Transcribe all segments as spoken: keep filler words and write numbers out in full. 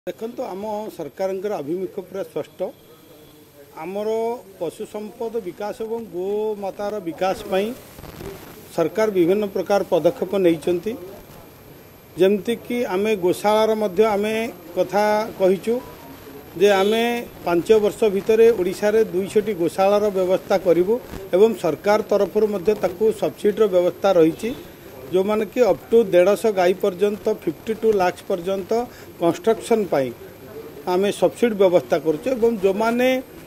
देखो तो आम सरकार आभिमुख्य पूरा स्पष्ट आमर पशु संपद विकास और गोमातार विकास पाई सरकार विभिन्न प्रकार पदक्षेप नहीं जमती कि आमे गोशालार मध्य आमे कथा कहिचु जे आमे पांच वर्ष भितर ओडिशा रे दुईश टी गोशालार व्यवस्था करिवु एवं सरकार तरफ मध्य ताकू सब्सिडीर व्यवस्था रही जो माने कि अप टू डेढ़श गाई पर्यंत फिफ्टी टू लाख पर्यंत कंस्ट्रक्शन पाई आमे सब्सिडी व्यवस्था करुचे एवं जो माने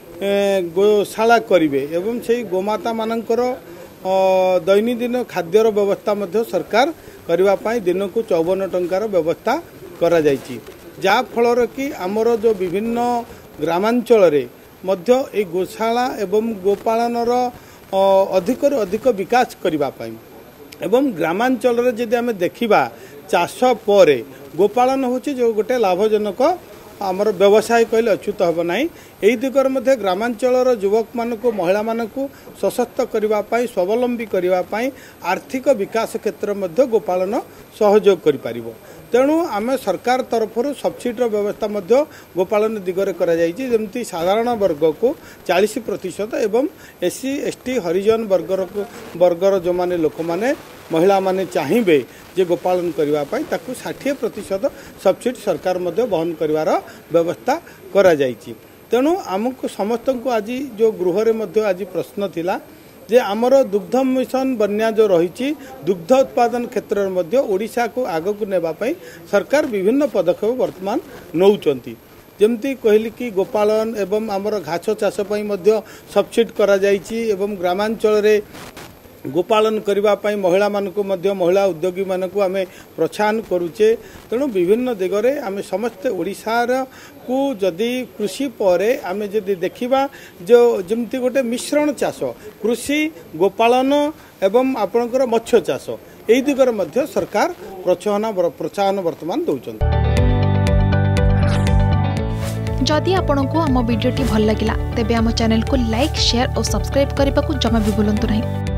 गोशाला करिवे एवं से गोमाता मानकर दैनंदिन खाद्यर व्यवस्था मध्य सरकार करबा पाई दिन को चौवन टंकार व्यवस्था करा जायछि जा फल कि आमर जो विभिन्न ग्रामांचल रे मध्य ए गोशाला एवं गोपालनर अधिक अधिक विकास करबा पाई एवं ग्रामांचल रे जदि आमे देखिबा चाष पर गोपालन होछि जो गोटे लाभजनक आमर व्यवसाय कहले अच्युत हम ना यही दिगर मध्य ग्रामांचल युवक मानक महिला मानक सशक्त करबा पाई स्वावलंबी करबा पाई आर्थिक विकास क्षेत्र मध्य गोपालन सहयोग करि पारिबो तेणु आम सरकार तरफ सब्सिडीर व्यवस्था मध्य गोपालन दिगरे करा जायछि जेमती साधारण वर्ग को चालीस प्रतिशत एवं एससी एसटी हरिजन वर्गर वर्गर जो माने लोक माने महिला माने चाहिए जे गोपालन करबा पाई ताकू साठ प्रतिशत सब्सिडी सरकार मध्य बहन करिवार व्यवस्था करा जायछि तेणु आमको समस्त को आज जो गृह रे मध्य आज प्रश्न थिला जे आमर दुग्ध मिशन बन्या जो रही दुग्ध उत्पादन क्षेत्र में ओडिशा को आग को नेबा पाई सरकार विभिन्न पदक्षेप वर्तमान नौचंती जमती कहली कि गोपालन एवं आमर घास चाष पाई मध्य सब्सिडी करा जायछि एवं ग्रामांचल रे गोपालन करने महिला मानक मध्य महिला उद्योगी मानक आमे प्रोत्साहन करुचे तेणु विभिन्न दिगरे आमे समस्त ओडिशार को जदि कृषि परे आमे जदि देखिबा जो जमती गोटे मिश्रण चाष कृषि गोपालन एवं आपणकर मत्स्य चाष एई दिगरे मध्य सरकार प्रोत्साहन प्रोत्साहन वर्तमान दउछन। जदि आपंक आम भिडी भल लगा तेब आम चैनल को लाइक शेयर और सब्सक्राइब करने को जमा भी भूलु नहीं।